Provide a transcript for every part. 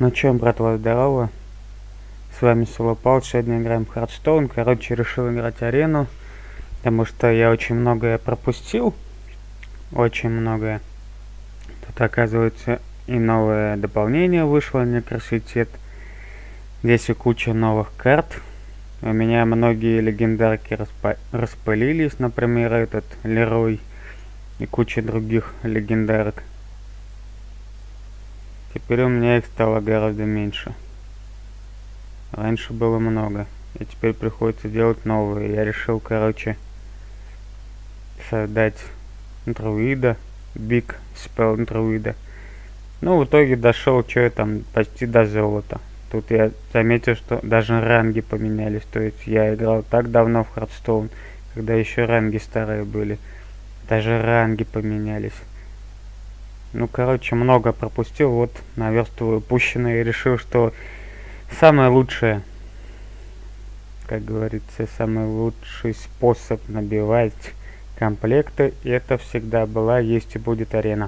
Ну чё, братва, здорово. С вами Соло Палыч, сегодня играем в Hearthstone. Короче, решил играть арену, потому что я очень многое пропустил. Очень многое. Тут, оказывается, и новое дополнение вышло, Некроситет. Здесь и куча новых карт. У меня многие легендарки распылились, например, этот Лерой и куча других легендарок. Теперь у меня их стало гораздо меньше. Раньше было много, и теперь приходится делать новые. Я решил, короче, создать друида, Big Spell друида. Ну, в итоге дошел, что я там, почти до золота. Тут я заметил, что даже ранги поменялись. То есть я играл так давно в Hearthstone, когда еще ранги старые были. Даже ранги поменялись. Ну, короче, много пропустил. Вот, наверстываю упущенное и решил, что самое лучшее, как говорится, самый лучший способ набивать комплекты, и это всегда была, есть и будет арена.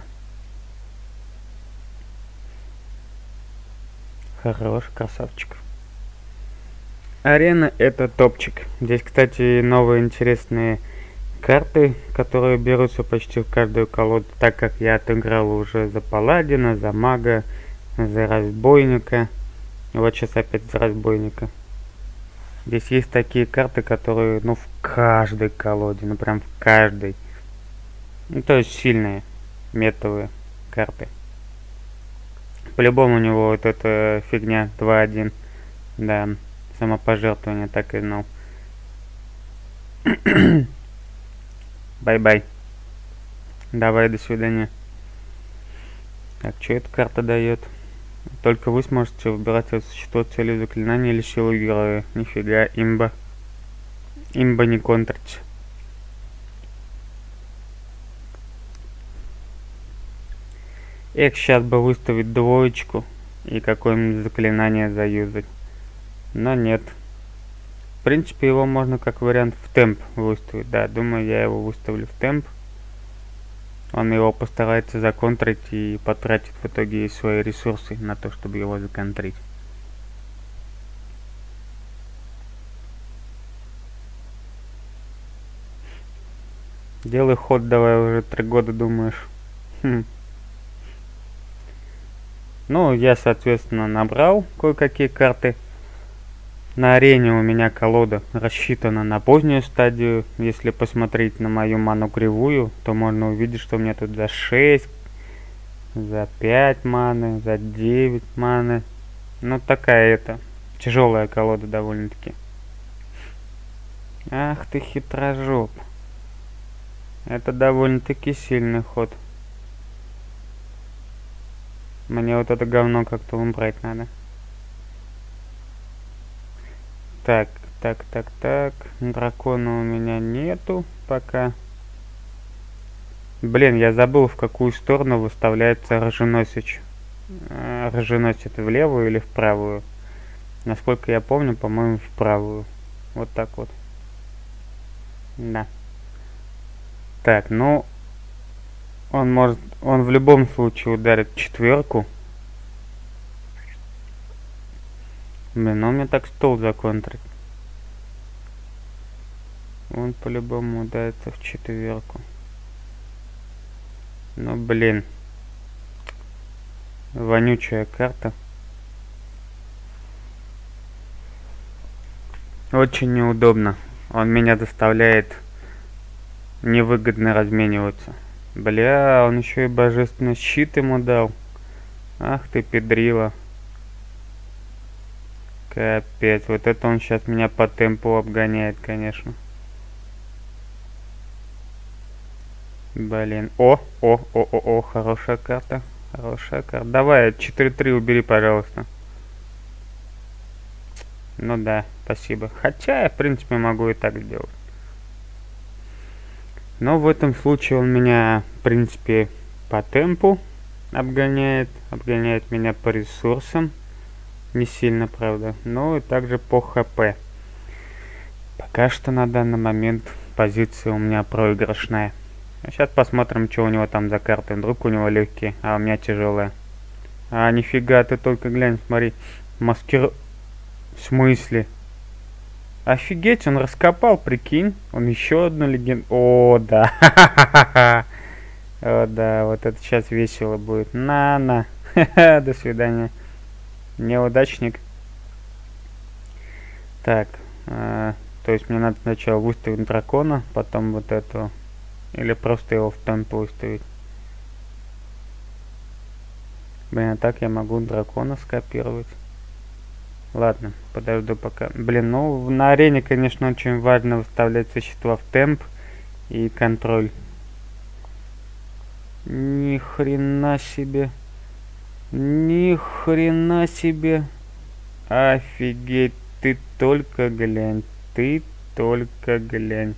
Хорош, красавчик. Арена — это топчик. Здесь, кстати, новые интересные карты, которые берутся почти в каждую колоду, так как я отыграл уже за паладина, за мага, за разбойника. Вот сейчас опять за разбойника. Здесь есть такие карты, которые, ну, в каждой колоде, ну, прям в каждой. Ну, то есть сильные, метовые карты. По-любому у него вот эта фигня 2-1. Да, самопожертвование, так и знал. Бай-бай. Давай, до свидания. Так, что эта карта дает? Только вы сможете выбирать от существа, целью заклинания или силу героя. Нифига, имба. Имба не контрить. Эх, сейчас бы выставить двоечку и какое-нибудь заклинание заюзать. Но нет. В принципе, его можно как вариант в темп выставить. Да, думаю, я его выставлю в темп. Он его постарается законтрить и потратит в итоге свои ресурсы на то, чтобы его законтрить. Делай ход, давай, уже 3 года думаешь. Ну, я, соответственно, набрал кое-какие карты. На арене у меня колода рассчитана на позднюю стадию. Если посмотреть на мою ману кривую, то можно увидеть, что у меня тут за 6, за 5 маны, за 9 маны. Ну, такая это тяжелая колода довольно-таки. Ах ты хитрожоп. Это довольно-таки сильный ход. Мне вот это говно как-то убрать надо. Так. Дракона у меня нету пока. Блин, я забыл, в какую сторону выставляется роженосец. Роженосец в левую или в правую? Насколько я помню, по-моему, в правую. Вот так вот. Да. Так, ну... Он в любом случае ударит 4. Блин, ну у меня так стол законтрит. Он по-любому ударится в 4. Ну блин. Вонючая карта. Очень неудобно. Он меня заставляет невыгодно размениваться. Бля, он еще и божественный щит ему дал. Ах ты педрила. Капец, вот это он сейчас меня по темпу обгоняет, конечно. Блин. О, хорошая карта. Хорошая карта. Давай, 4-3 убери, пожалуйста. Ну да, спасибо. Хотя я, в принципе, могу и так сделать. Но в этом случае он меня, в принципе, по темпу обгоняет. Обгоняет меня по ресурсам. Не сильно, правда. Но и также по хп. Пока что на данный момент позиция у меня проигрышная. Сейчас посмотрим, что у него там за карты. Вдруг у него легкие, а у меня тяжелая. А, нифига, ты только глянь, смотри. В смысле? Офигеть, он раскопал, прикинь. Он еще одну легенду... О, да. О, да, вот это сейчас весело будет. На. До свидания. Неудачник. Так, то есть мне надо сначала выставить дракона, потом вот этого. Или просто его в темп выставить. Блин, а так я могу дракона скопировать. Ладно, подожду пока. Блин, ну на арене, конечно, очень важно выставлять существа в темп и контроль. Ни хрена себе. Ни хрена себе. Офигеть, ты только глянь. Ты только глянь.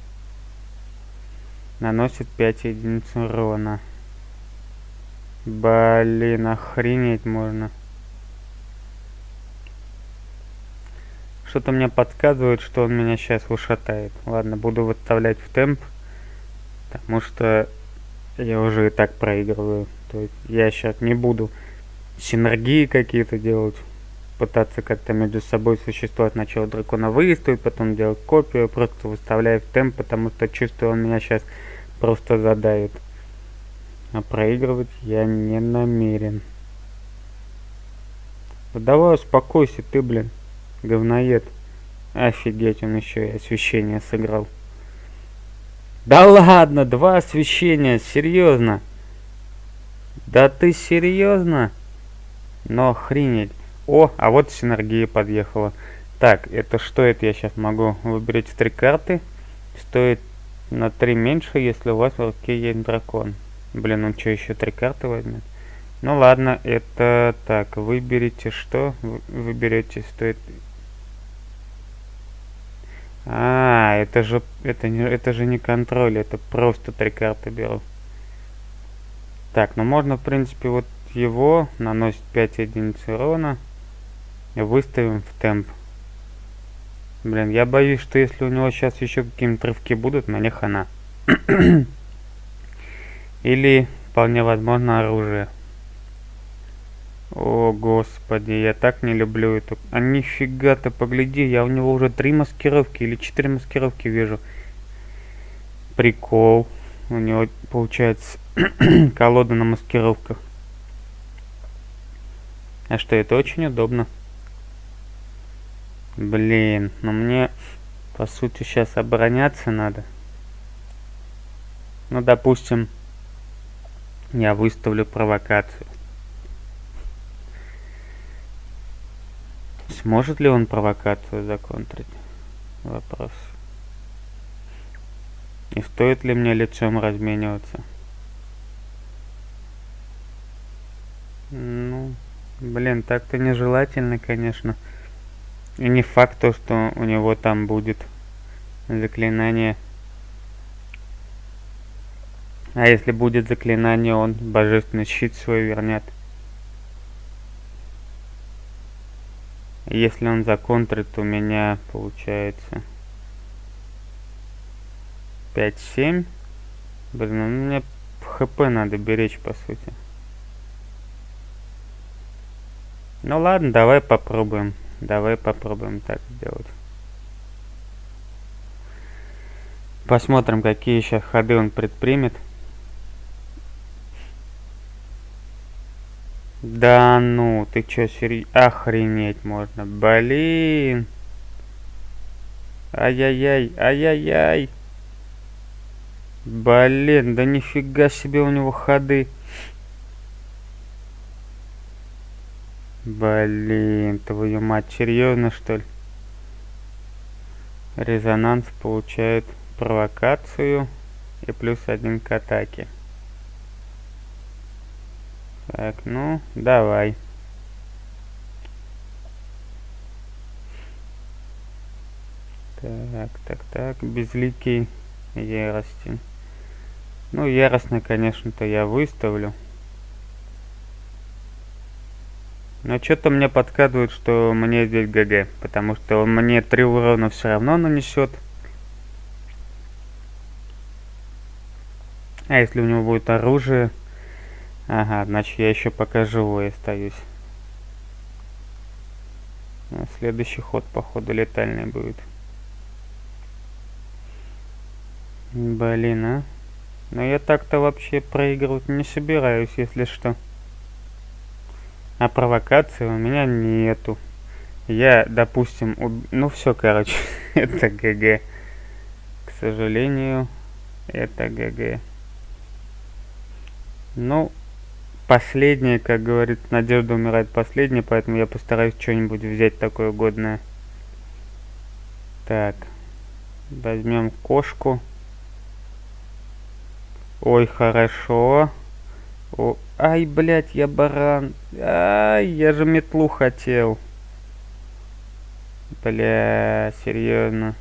Наносит 5 единиц урона. Блин, охренеть можно. Что-то мне подсказывает, что он меня сейчас ушатает. Ладно, буду выставлять в темп, потому что я уже и так проигрываю. То есть я сейчас не буду синергии какие-то делать, пытаться как-то между собой существовать. Сначала дракона выставить, потом делать копию, просто выставляю в темп, потому что чувствую, он меня сейчас просто задавит. А проигрывать я не намерен. Да давай успокойся ты, блин, говноед. Офигеть, он еще и освещение сыграл. Да ладно, 2 освещения, серьезно? Да ты серьезно? Но охренеть. О, а вот синергия подъехала. Так, это что это я сейчас могу? Выберите 3 карты. Стоит на 3 меньше, если у вас в руке есть дракон. Блин, он что, еще 3 карты возьмет? Ну ладно, это так, выберите что? Вы берете, стоит... А, это же не контроль, это просто 3 карты беру. Так, ну можно в принципе вот его, наносит 5 единиц урона. Выставим в темп. Блин, я боюсь, что если у него сейчас еще какие-нибудь рывки будут, мне хана. Или, вполне возможно, оружие. О, господи, я так не люблю эту... А нифига ты, погляди, я у него уже 3 маскировки или 4 маскировки вижу. Прикол. У него, получается, колода на маскировках. А что, это очень удобно. Блин, но мне, по сути, сейчас обороняться надо. Ну, допустим, я выставлю провокацию. Сможет ли он провокацию законтрить? Вопрос. И стоит ли мне лицом размениваться? Ну, блин, так-то нежелательно, конечно. И не факт то, что у него там будет заклинание. А если будет заклинание, он божественный щит свой вернет. Если он законтрит, у меня получается 5-7. Блин, ну мне хп надо беречь, по сути. Ну ладно, давай попробуем. Давай попробуем так сделать. Посмотрим, какие еще ходы он предпримет. Да ну, ты чё, охренеть можно. Блин. Ай-яй-яй, ай-яй-яй. Блин, да нифига себе у него ходы. Блин, твою мать, серьезно что ли? Резонанс получает провокацию и +1 к атаке. Так, ну, давай. Так, безликий ярости. Ну, яростно, конечно-то я выставлю. Но что-то мне подсказывает, что мне здесь ГГ, потому что он мне 3 урона все равно нанесет. А если у него будет оружие, Ага, значит я еще пока живой остаюсь. А следующий ход, походу, летальный будет. Блин, а. Но я так-то вообще проигрывать не собираюсь, если что. А провокации у меня нету. Я, допустим, ну все, короче, это ГГ. К сожалению, это ГГ. Ну, последнее, как говорит, надежда умирает последней, поэтому я постараюсь что-нибудь взять такое годное. Так, возьмем кошку. Ой, хорошо. О, ай, блядь, я баран. Ай, я же метлу хотел. Бля, серьезно.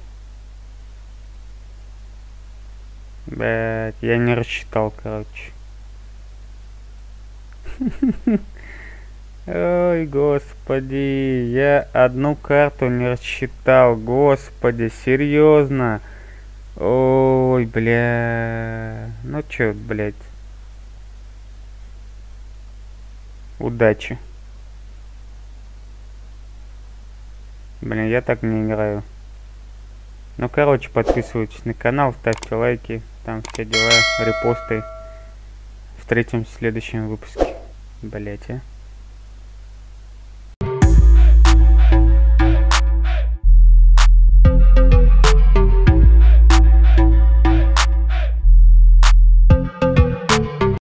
Блядь, я не рассчитал, короче. Ой, господи, я одну карту не рассчитал, господи, серьезно. Ой, бля. Ну чё, блядь. Удачи. Блин, я так не играю. Ну, короче, подписывайтесь на канал, ставьте лайки, там все дела, репосты. Встретимся в следующем выпуске. Блять, а.